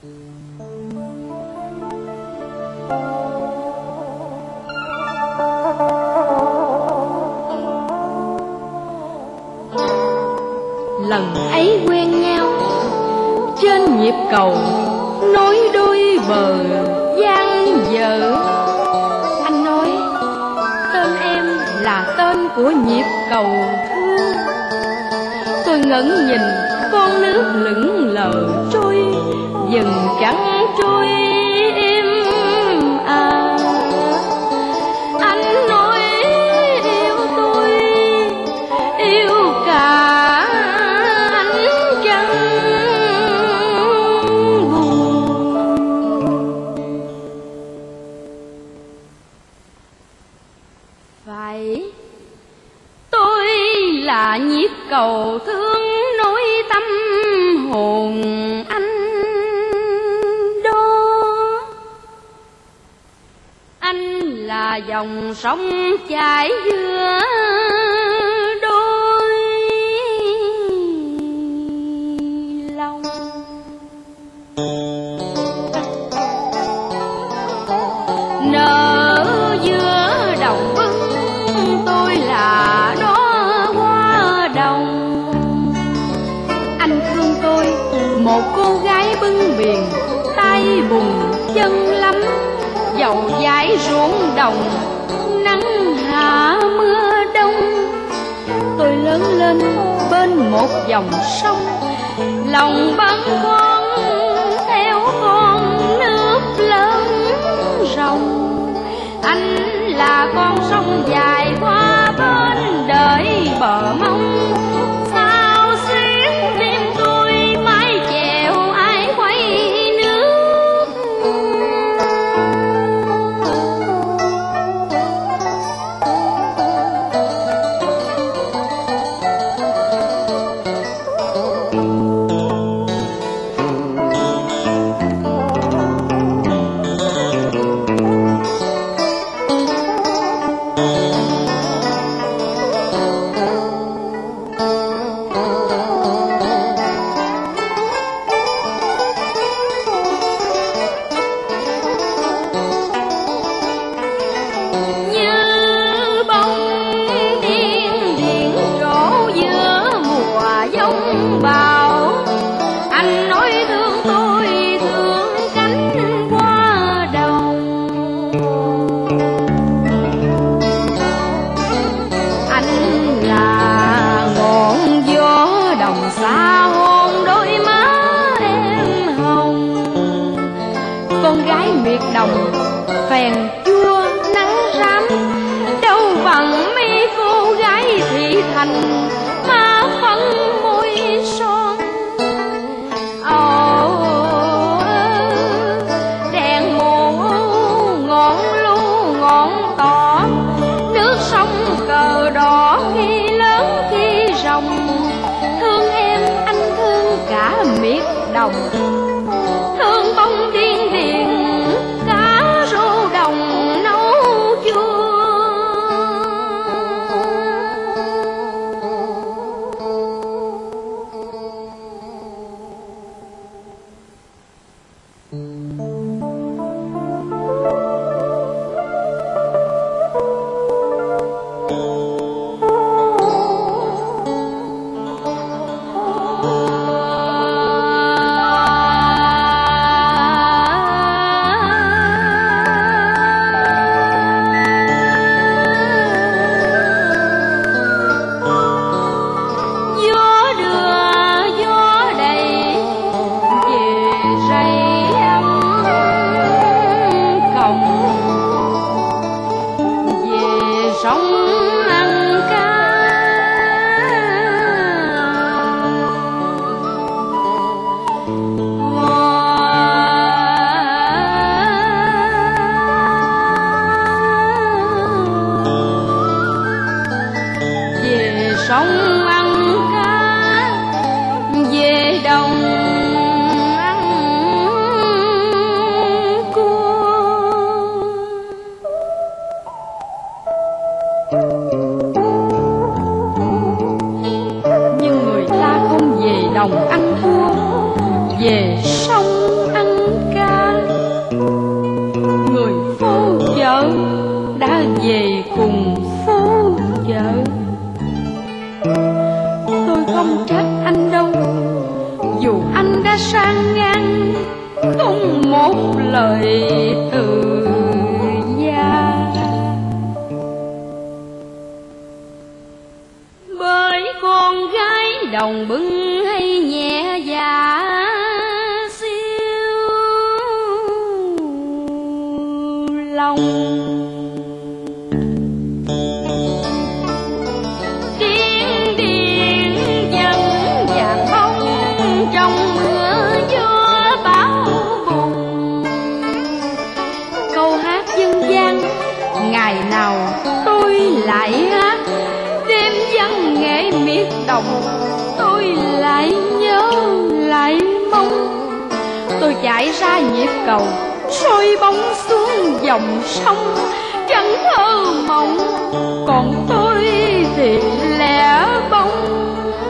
Lần ấy quen nhau trên nhịp cầu nối đôi bờ Giang dở. Anh nói tên em là tên của nhịp cầu thương. Tôi ngẩn nhìn con nước lững lờ trôi, dần trắng trôi êm à. Anh nói yêu tôi, yêu cả ánh trăng buồn. Phải, tôi là nhịp cầu thương nối tâm hồn anh đó. Anh là dòng sông chảy giữa đôi lòng. Nở giữa đồng bưng, tôi là đó hoa đồng. Anh thương tôi một cô gái bưng biển, tay bùn chân lắm, dầu dãi ruộng đồng, nắng hạ mưa đông. Tôi lớn lên bên một dòng sông, lòng băn khoăn theo con nước lớn rồng. Anh là con sông dài qua bên đợi bờ mong. Sao xiết tim tôi mái chèo ai quay nước. Đồng phèn chua nắng rám, đâu bằng mấy cô gái thị thành mà phấn môi son. Đèn mồ ngọn lu ngọn tỏ, nước sông cờ đỏ khi lớn khi rồng. Thương em anh thương cả miệt đồng, thương bông điên điền cá rô đồng nấu chua. đời từ gia. Bởi con gái đồng bưng hay nhẹ dạ siêu lòng, điên điên dân vàng bông trong mưa gió bão bùng. Câu hát dân gian ngày nào tôi lại hát, đêm văn nghệ miệt đồng tôi lại nhớ lại mong. Tôi chạy ra nhịp cầu soi bóng xuống dòng sông, chẳng thơ mộng còn tôi thì lẻ bóng.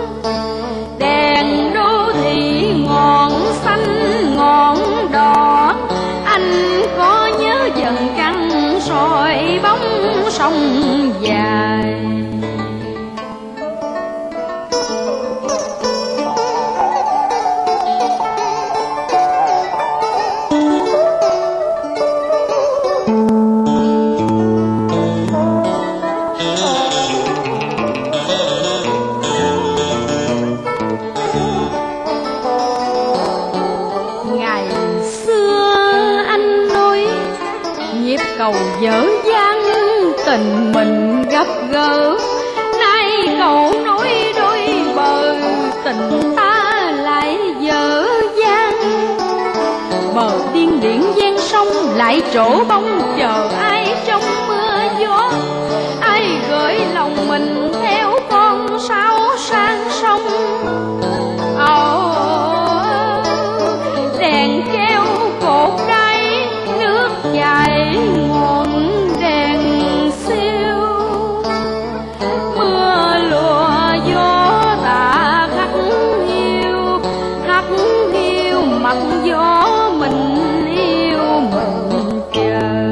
Đèn đô thị ngọn xanh ngọn đỏ, anh có nhớ dần căn soi bóng sông dài. Cầu dở dang tình mình gặp gỡ, nay cầu nối đôi bờ tình ta lại dở dang. Bờ điên điển gian sông lại trổ bóng chờ ai trong mưa gió, ai gửi lòng mình theo con sao sang sông. Đèn treo cột đáy nước chảy ngọn đèn siêu, mưa lùa gió tà hắt hiu mặt gió mình yêu mình chờ.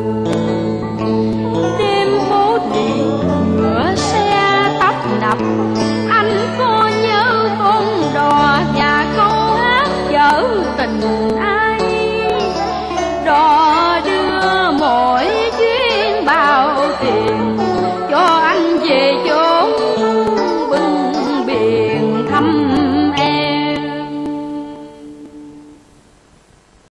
Đêm bố điện ngựa xe tấp nập, anh có nhớ con đò và câu hát chở tình